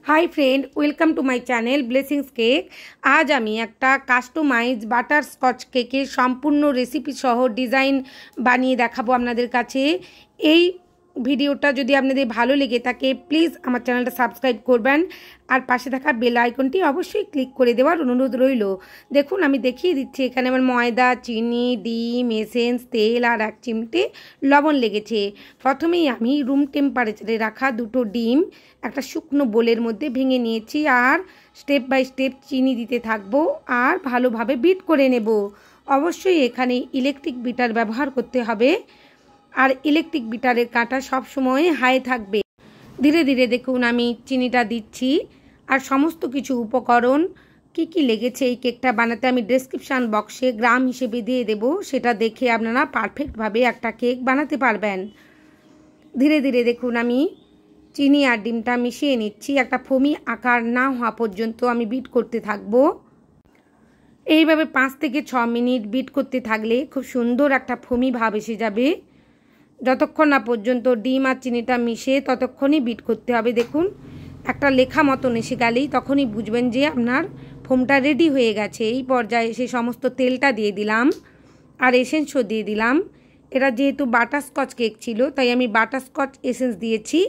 High friend welcome to my channel blessings cake. आज आमी एकटा कास्टमाइज बाटार स्कच केकेर सम्पूर्ण रेसिपि सह डिजाइन बानिए देखाबो आपनादेर काछे। एई ভিডিওটা যদি আপনাদের ভালো লেগে থাকে প্লিজ আমার চ্যানেলটা সাবস্ক্রাইব করবেন আর পাশে থাকা বেল আইকনটি অবশ্যই ক্লিক করে দেওয়ার অনুরোধ রইল। দেখুন আমি দেখিয়ে দিচ্ছি এখানে আমার ময়দা, চিনি, ডিম, এসেন্স, তেল আর এক চিমটে লবণ লেগেছে। প্রথমেই আমি রুম টেম্পারেচারে রাখা দুটো ডিম একটা শুকনো বোলের মধ্যে ভেঙে নিয়েছি আর স্টেপ বাই স্টেপ চিনি দিতে থাকবো আর ভালোভাবে বিট করে নেব। অবশ্যই এখানে ইলেকট্রিক বিটার ব্যবহার করতে হবে আর ইলেকট্রিক বিটারের কাঁটা সব সময় হাই থাকবে। ধীরে ধীরে দেখুন আমি চিনিটা দিচ্ছি আর সমস্ত কিছু উপকরণ কি লেগেছে এই কেকটা বানাতে আমি ডেসক্রিপশন বক্সে গ্রাম হিসেবে দিয়ে দেব, সেটা দেখে আপনারা পারফেক্টভাবে একটা কেক বানাতে পারবেন। ধীরে ধীরে দেখুন আমি চিনি আর ডিমটা মিশিয়ে নিচ্ছি, একটা ফোমি আকার না হওয়া পর্যন্ত আমি বিট করতে থাকবো। এইভাবে 5 থেকে 6 মিনিট বিট করতে থাকলে খুব সুন্দর একটা ফোমি ভাব এসে যাবে। যতক্ষণ না পর্যন্ত ডিম আর চিনিটা মিশে ততক্ষণই বিট করতে হবে। দেখুন একটা লেখা মতন এসে গেলেই তখনই বুঝবেন যে আপনার ফোমটা রেডি হয়ে গেছে। এই পর্যায়ে এসে সমস্ত তেলটা দিয়ে দিলাম আর এসেন্সও দিয়ে দিলাম। এটা যেহেতু বাটারস্কচ কেক ছিল তাই আমি বাটারস্কচ এসেন্স দিয়েছি,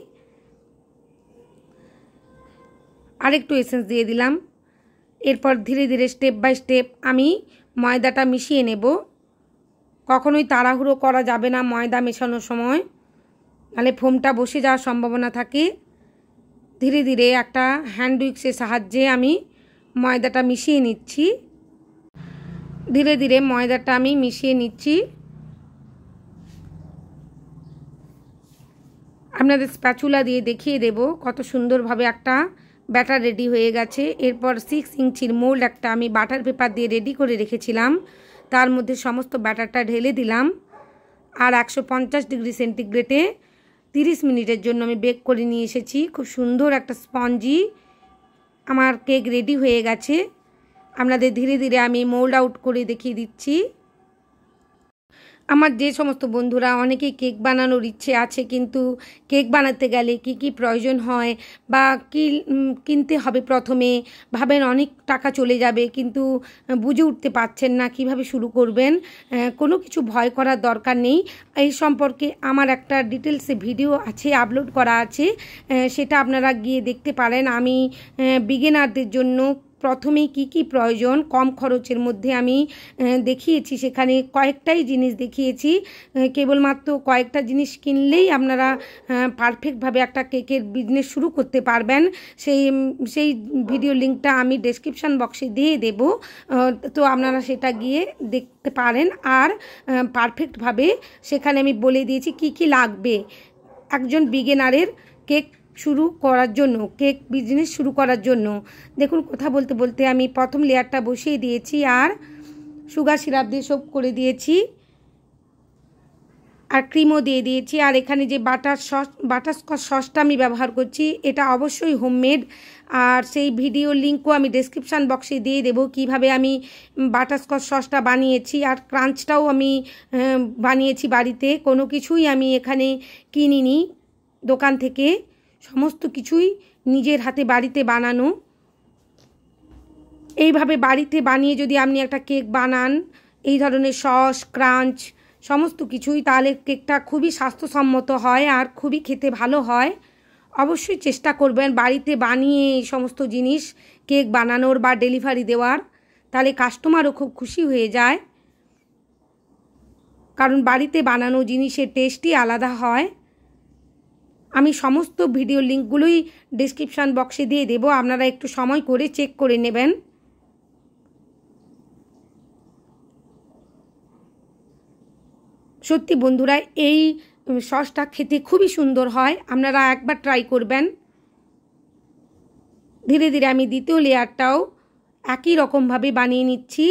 আরেকটু এসেন্স দিয়ে দিলাম। এরপর ধীরে ধীরে স্টেপ বাই স্টেপ আমি ময়দাটা মিশিয়ে নেব। কখনোই তাড়াহুড়ো করা যাবে না ময়দা মেশানোর সময়, নাহলে ফোমটা বসে যাওয়ার সম্ভাবনা থাকে। ধীরে ধীরে একটা হ্যান্ড উইক্সের সাহায্যে আমি ময়দাটা মিশিয়ে নিচ্ছি। ধীরে ধীরে ময়দাটা আমি মিশিয়ে নিচ্ছি। আপনাদের স্প্যাচুলা দিয়ে দেখিয়ে দেব কত সুন্দরভাবে একটা ব্যাটার রেডি হয়ে গেছে। এরপর 6 ইঞ্চির মোল্ড একটা আমি বাটার পেপার দিয়ে রেডি করে রেখেছিলাম, তার মধ্যে সমস্ত ব্যাটারটা ঢেলে দিলাম আর 150 ডিগ্রি সেন্টিগ্রেডে 30 মিনিটের জন্য আমি বেক করে নিয়ে এসেছি। খুব সুন্দর একটা স্পঞ্জি আমার কেক রেডি হয়ে গেছে। আপনাদের ধীরে ধীরে আমি মোল্ড আউট করে দেখিয়ে দিচ্ছি। আমার যে সমস্ত বন্ধুরা অনেকেই কেক বানানোর ইচ্ছে আছে কিন্তু কেক বানাতে গেলে কি প্রয়োজন হয় বা কি কিনতে হবে প্রথমে ভাবেন অনেক টাকা চলে যাবে কিন্তু বুঝে উঠতে পারছেন না কিভাবে শুরু করবেন, কোনো কিছু ভয় করার দরকার নেই। এই সম্পর্কে আমার একটা ডিটেলসে ভিডিও আছে, আপলোড করা আছে, সেটা আপনারা গিয়ে দেখতে পারেন। আমি বিগিনারদের জন্য প্রথমেই কি প্রয়োজন কম খরচের মধ্যে আমি দেখিয়েছি, সেখানে কয়েকটাই জিনিস দেখিয়েছি। কেবলমাত্র কয়েকটা জিনিস কিনলেই আপনারা পারফেক্টভাবে একটা কেকের বিজনেস শুরু করতে পারবেন। সেই ভিডিও লিঙ্কটা আমি ডেসক্রিপশন বক্সে দিয়ে দেব, তো আপনারা সেটা গিয়ে দেখতে পারেন। আর পারফেক্টভাবে সেখানে আমি বলে দিয়েছি কি লাগবে একজন বিগিনারের কেক শুরু করার জন্য, কেক বিজনেস শুরু করার জন্য। দেখুন কথা বলতে বলতে আমি প্রথম লেয়ারটা বসিয়ে দিয়েছি আর সুগার সিরাপ দিয়ে সোপ করে দিয়েছি আর ক্রিমও দিয়ে দিয়েছি। আর এখানে যে বাটারস্কচ সসটা আমি ব্যবহার করছি এটা অবশ্যই হোমমেড, আর সেই ভিডিও লিঙ্কও আমি ডেসক্রিপশান বক্সে দিয়ে দেবো কিভাবে আমি বাটারস্কচ সসটা বানিয়েছি। আর ক্রাঞ্চটাও আমি বানিয়েছি বাড়িতে, কোনো কিছুই আমি এখানে কিনিনি দোকান থেকে, সমস্ত কিছুই নিজের হাতে বাড়িতে বানানো। এইভাবে বাড়িতে বানিয়ে যদি আপনি একটা কেক বানান এই ধরনের সস ক্রাঞ্চ সমস্ত কিছুই, তাহলে কেকটা খুবই স্বাস্থ্যসম্মত হয় আর খুবই খেতে ভালো হয়। অবশ্যই চেষ্টা করবেন বাড়িতে বানিয়ে এই সমস্ত জিনিস কেক বানানোর বা ডেলিভারি দেওয়ার, তাহলে কাস্টমারও খুব খুশি হয়ে যায়, কারণ বাড়িতে বানানো জিনিসের টেস্টই আলাদা হয়। আমি সমস্ত ভিডিও লিঙ্কগুলোই ডেসক্রিপশান বক্সে দিয়ে দেব, আপনারা একটু সময় করে চেক করে নেবেন। সত্যি বন্ধুরা এই সসটা খেতে খুবই সুন্দর হয়, আপনারা একবার ট্রাই করবেন। ধীরে ধীরে আমি দ্বিতীয় লেয়ারটাও একই রকমভাবে বানিয়ে নিচ্ছি।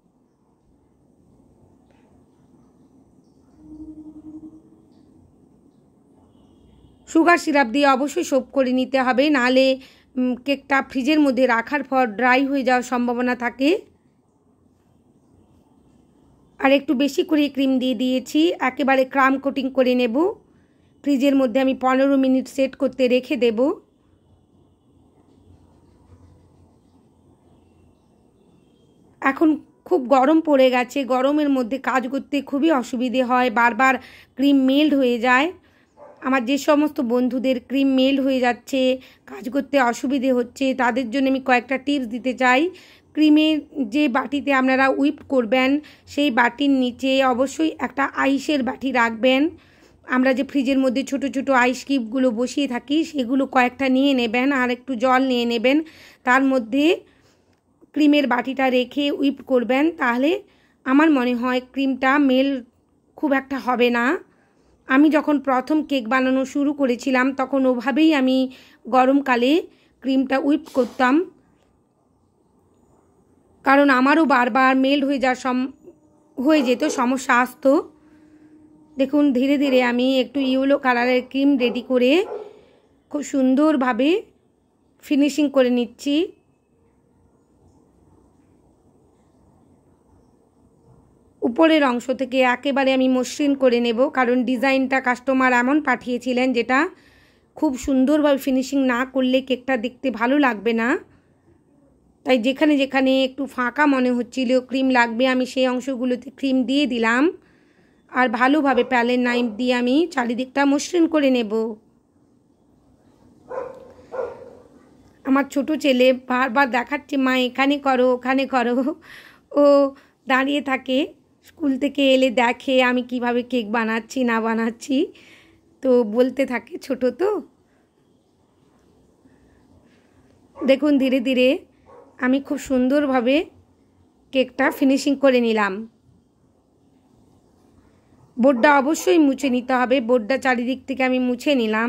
সুগার সিরাপ দিয়ে অবশ্যই সোপ করে নিতে হবে, নাহলে কেকটা ফ্রিজের মধ্যে রাখার পর ড্রাই হয়ে যাওয়ার সম্ভাবনা থাকে। আর একটু বেশি করে ক্রিম দিয়ে দিয়েছি, একেবারে ক্রাম কোটিং করে নেব। ফ্রিজের মধ্যে আমি 15 মিনিট সেট করতে রেখে দেব। এখন খুব গরম পড়ে গেছে, গরমের মধ্যে কাজ করতে খুবই অসুবিধে হয়, বারবার ক্রিম মেল্ট হয়ে যায়। আমার যে সমস্ত বন্ধুদের ক্রিম মেল্ট হয়ে যাচ্ছে, কাজ করতে অসুবিধে হচ্ছে, তাদের জন্য আমি কয়েকটা টিপস দিতে চাই। ক্রিমের যে বাটিতে আপনারা হুইপ করবেন, সেই বাটির নিচে অবশ্যই একটা আইসের বাটি রাখবেন। আমরা যে ফ্রিজের মধ্যে ছোট ছোট আইস কিউবগুলো বসিয়ে থাকি, সেগুলো কয়েকটা নিয়ে নেবেন, আর একটু জল নিয়ে নেবেন, তার মধ্যে ক্রিমের বাটিটা রেখে হুইপ করবেন। তাহলে আমার মনে হয় ক্রিমটা মেল্ট খুব একটা হবে না। আমি যখন প্রথম কেক বানানো শুরু করেছিলাম, তখন ওভাবেই আমি গরমকালে ক্রিমটা হুইপ করতাম, কারণ আমারও বারবার মেল্ট হয়ে যেত, সমস্যা আসতো। দেখুন ধীরে ধীরে আমি একটু ইয়েলো কালারের ক্রিম রেডি করে খুব সুন্দরভাবে ফিনিশিং করে নিচ্ছি। উপরের অংশ থেকে একেবারে আমি মসৃণ করে নেব, কারণ ডিজাইনটা কাস্টমার এমন পাঠিয়েছিলেন যেটা খুব সুন্দরভাবে ফিনিশিং না করলে কেকটা দেখতে ভালো লাগবে না। তাই যেখানে যেখানে একটু ফাঁকা মনে হচ্ছিল ক্রিম লাগবে, আমি সেই অংশগুলোতে ক্রিম দিয়ে দিলাম, আর ভালোভাবে প্যালেট নাইফ দিয়ে আমি চারিদিকটা মসৃণ করে নেব। আমার ছোট ছেলে বারবার দেখাচ্ছে, মা এখানে করো ওখানে করো। ও দাঁড়িয়ে থাকে, স্কুল থেকে এলে দেখে আমি কিভাবে কেক বানাচ্ছি না বানাচ্ছি, তো বলতে থাকে, ছোট তো। দেখুন ধীরে ধীরে আমি খুব সুন্দরভাবে কেকটা ফিনিশিং করে নিলাম। বোর্ডটা অবশ্যই মুছে নিতে হবে, বোর্ডটা চারিদিক থেকে আমি মুছে নিলাম।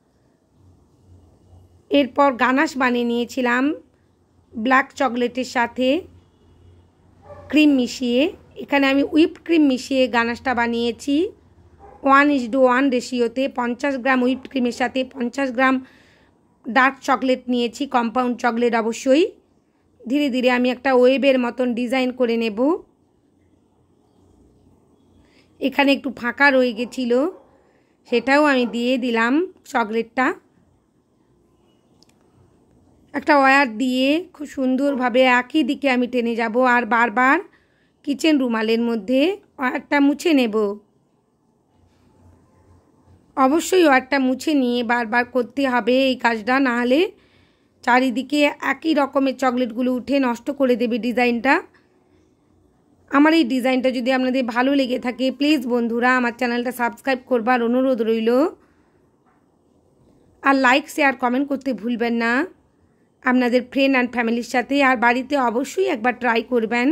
এরপর গানাশ বানিয়ে নিয়েছিলাম ব্ল্যাক চকলেটের সাথে ক্রিম মিশিয়ে। এখানে আমি হুইপ ক্রিম মিশিয়ে গানাশটা বানিয়েছি 1:1 রেশিওতে। 50 গ্রাম হুইপ ক্রিমের সাথে 50 গ্রাম ডার্ক চকলেট নিয়েছি, কম্পাউন্ড চকলেট অবশ্যই। ধীরে ধীরে আমি একটা ওয়েবের মতন ডিজাইন করে নেব। এখানে একটু ফাঁকা রয়ে গেছিলো, সেটাও আমি দিয়ে দিলাম চকলেটটা। একটা ওয়্যার দিয়ে খুব সুন্দরভাবে একই দিকে আমি টেনে যাব, আর বারবার কিচেন রুমালের মধ্যে ওয়্যারটা মুছে নেব। অবশ্যই ওয়্যারটা মুছে নিয়ে বারবার করতে হবে এই কাজটা, না হলে চারিদিকে একই রকমের চকলেটগুলো উঠে নষ্ট করে দেবে ডিজাইনটা। আমার এই ডিজাইনটা যদি আপনাদের ভালো লেগে থাকে, প্লিজ বন্ধুরা আমার চ্যানেলটা সাবস্ক্রাইব করবার অনুরোধ রইল, আর লাইক শেয়ার কমেন্ট করতে ভুলবেন না আপনাদের ফ্রেন্ড অ্যান্ড ফ্যামিলির সাথে, আর বাড়িতে অবশ্যই একবার ট্রাই করবেন।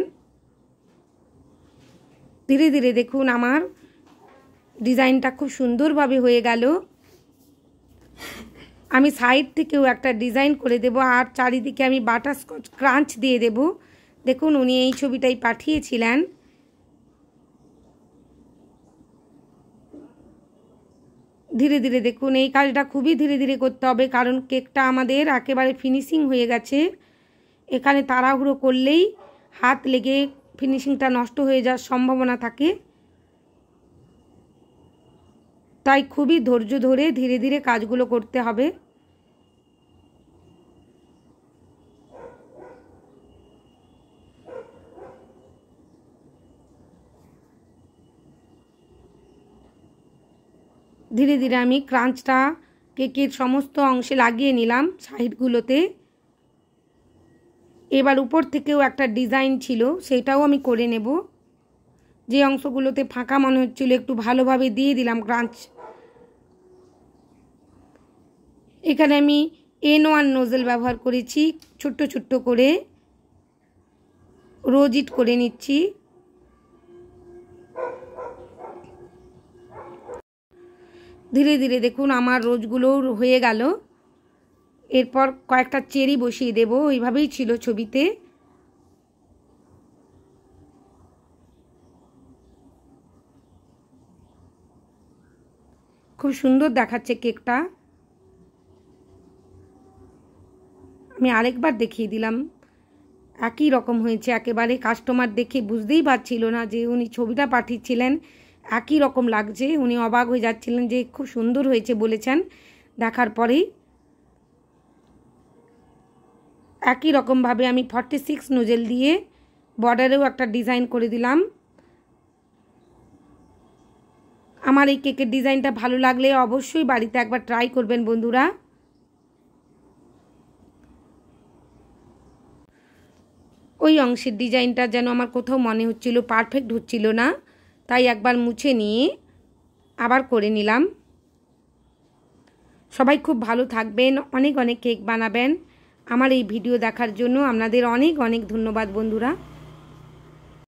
ধীরে ধীরে দেখুন আমার ডিজাইনটা খুব সুন্দরভাবে হয়ে গেল। আমি সাইড থেকেও একটা ডিজাইন করে দেব, আর চারিদিকে আমি বাটারস্কচ ক্রাঞ্চ দিয়ে দেব। দেখুন উনি এই ছবিটাই পাঠিয়েছিলেন। ধীরে ধীরে দেখুন এই কাজটা খুবই ধীরে ধীরে করতে হবে, কারণ কেকটা আমাদের একেবারে ফিনিশিং হয়ে গেছে। এখানে তাড়াহুড়ো করলেই হাত লেগে ফিনিশিংটা নষ্ট হয়ে যাওয়ার সম্ভাবনা থাকে, তাই খুবই ধৈর্য ধরে ধীরে ধীরে কাজগুলো করতে হবে। ধীরে ধীরে আমি ক্রাঞ্চটা কেকের সমস্ত অংশে লাগিয়ে নিলাম সাইডগুলোতে। এবার উপর থেকেও একটা ডিজাইন ছিল, সেটাও আমি করে নেব। যে অংশগুলোতে ফাঁকা মনে হচ্ছিল একটু ভালোভাবে দিয়ে দিলাম ক্রাঞ্চ। এখানে আমি N1 নোজেল ব্যবহার করেছি, ছোট্ট ছোট্ট করে রোজ ইট করে নিচ্ছি। ধীরে ধীরে দেখুন আমার রোজগুলো হয়ে গেল। এরপর কয়েকটা চেরি বসিয়ে দেব, ওইভাবেই ছিল ছবিতে। খুব সুন্দর দেখাচ্ছে কেকটা। আমি আরেকবার দেখিয়ে দিলাম, একই রকম হয়েছে একেবারে। কাস্টমার দেখে বুঝতেই পারছিল না যে উনি ছবিটা পাঠিয়েছিলেন, একই রকম লাগছে। উনি অবাক হয়ে যাচ্ছিলেন যে খুব সুন্দর হয়েছে বলেছেন। দেখার পরেই একই রকমভাবে আমি 46 নোজেল দিয়ে বর্ডারেও একটা ডিজাইন করে দিলাম। আমার এই কেকের ডিজাইনটা ভালো লাগলে অবশ্যই বাড়িতে একবার ট্রাই করবেন বন্ধুরা। ওই অংশের ডিজাইনটা যেন আমার কোথাও মনে হচ্ছিল পারফেক্ট হচ্ছিল না, তাই একবার মুছে নিয়ে আবার করে নিলাম। সবাই খুব ভালো থাকবেন, অনেক অনেক কেক বানাবেন। আমার এই ভিডিও দেখার জন্য আপনাদের অনেক অনেক ধন্যবাদ বন্ধুরা।